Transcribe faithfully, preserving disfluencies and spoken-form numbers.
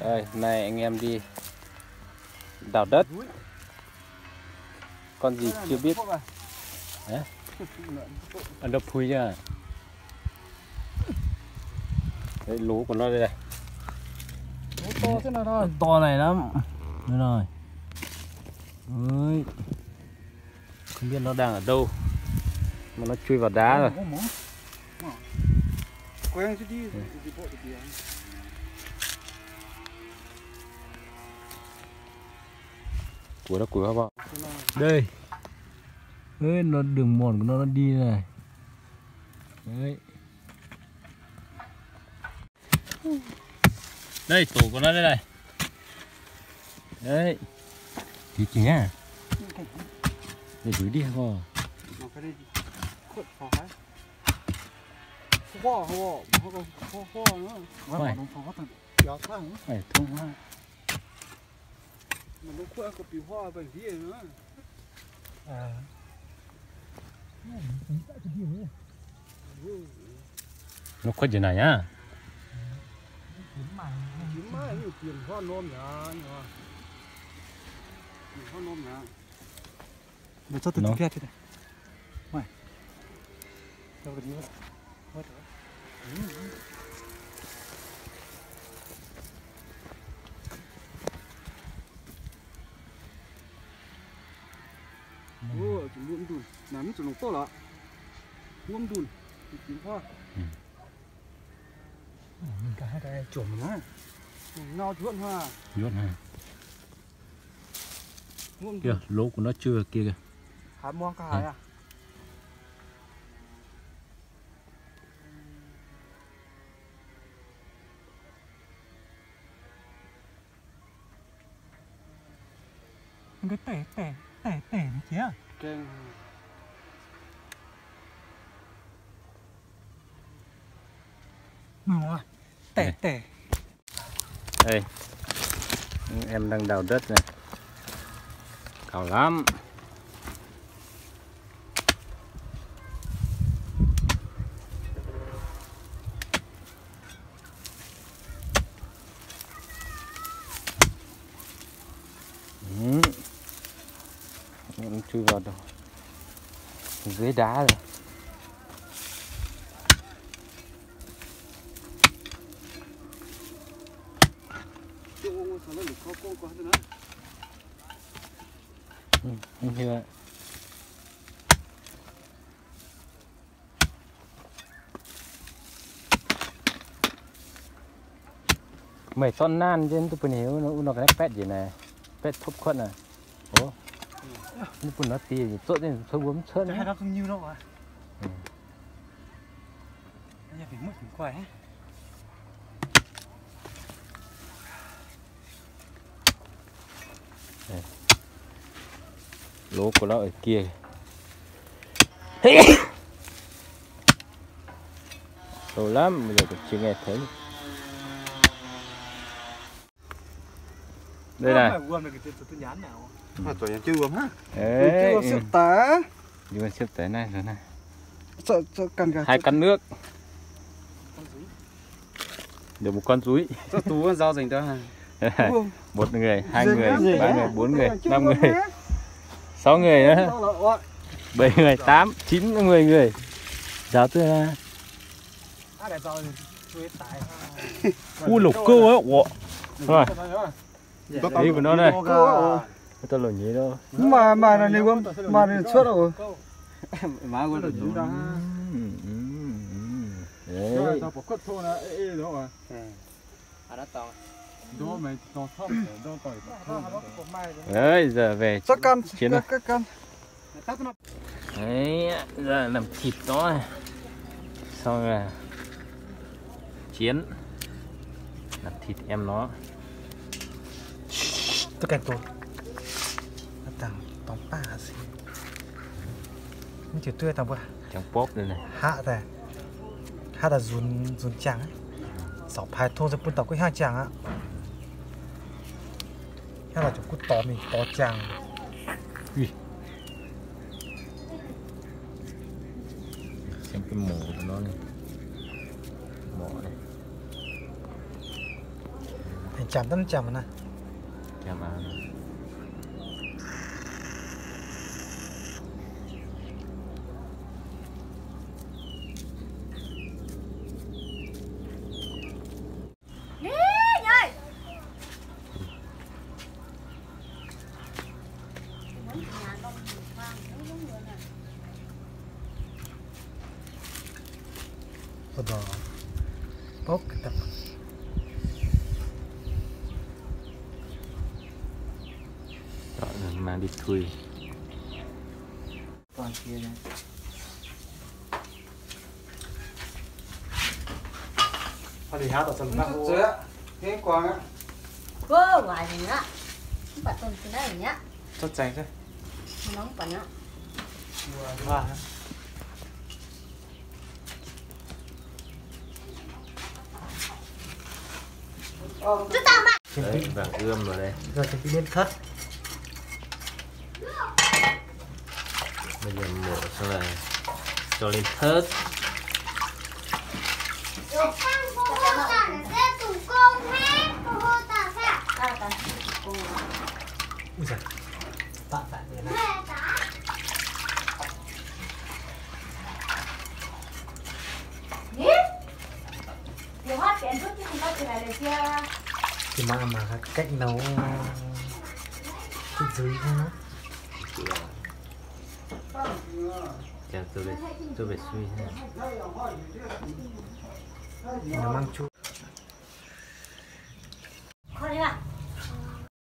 Đây, nay anh em đi đào đất. Con gì chưa biết. Đấy. Ăn đập phui nha. Đấy, lú của nó đây này. To thế nào thôi. To này lắm. Đây rồi. Ơi. Không biết nó đang ở đâu mà nó chui vào đá rồi. Quen chứ đi. Của nó của các bạn. Đây. Đấy, nó đường mòn của nó nó đi này. Đấy. Đây tổ của nó đây này. Đấy. Thì chính à. Để dưới đi không? Nó cái này khuất khó ấy. Hoa hoa hoa hoa hoa nữa. Hoa nó khó thật. Kéo thẳng. Phải thông hoa. Mà nó khuất có bị hoa bằng gì nữa. À. Nó khuất như này nhá. Kiếm mai nhiều tiền hoa nôm nhá. Hoa nôm nhá. Nó cho từ từ kia thế này. Mày. Đâu có đi nữa. Mất rồi. Ô, chúng ngâm đùn, nắm chúng nó to lắm. Ngâm đùn, kiếm hoa. Mình cả hai cái chuẩn nữa. Nào chuộn hoa. Chuộn ha. Kìa, lỗ của nó chưa kia kìa. Hái mua cả hai à? Cái tẻ tẻ tẻ tẻ này chứ à? Kênh. Mừng rồi. Tẻ tẻ. Đây. Em đang đào đất này. Cao lắm. Ừ. Nó chui vào đâu dưới đá rồi. Ừ, như vậy. Mày son nan trên tôi hiểu nó nó cái pet gì này, pet thúc khuẩn này. Ủa, nó cũng nó tì gì tốt nên sâu bướm sơn. Cái đó không nhiêu đâu à? Ừ. Bây giờ phải mất phải quay. Lỗ của nó ở kia. Sâu lắm, bây giờ cũng chưa nghe thấy. Đây này. Mà tuổi nhà chưa uống ha. Đấy. Chưa xếp tá. Nhưng xếp tới này rồi này. Sợ sợ cần cả. Hai căn nước. Được một con rúi. Cho tú rau dành cho hàng. Một người, hai người, ba người, bốn người, năm người, sáu người nữa, bảy người, tám, chín, mười người. Giáo tư là u lục câu á, ủa, rồi, đi của nó đây, tôi lột nhí đâu, mà mà là nếu không mà là suốt rồi, má quên rồi, đấy, đấy giờ về chiến rồi. Đấy giờ làm thịt nó này. Xong là chiến làm thịt em nó. Tôi cảnh tôi tặng tóm ba gì nó chỉ tươi tao vừa trong pop đây này hạ này hạ là dùn dùn trắng ấy sáu phái thôn sẽ phun tàu cái hai chàng á hay là chúng cút to mình to chàng. Ui. Xem cái mổ của nó này, mỏ này thành chạm tân chạm nè. Chạm à. Đó bốc tập Chọn mang đi thui. còn kia này thôi thì hát ở sân băng rồi á cái quang á Cô ngoài này nhá bạn tuần từ đây nhá rất chảnh thế nóng bạn nhá và chúng ta mà Đấy, vàng ươm vào đây. rồi thì cái lên thất Bây giờ mổ xong là cho lên thớt. ui giời bạn bạn như này điều hát kén chút chứ không có gì này để kia thì mà mà cách nấu cái dưới thôi nó Chàng tôi về tôi về suy ha. nó mang chút con đi nào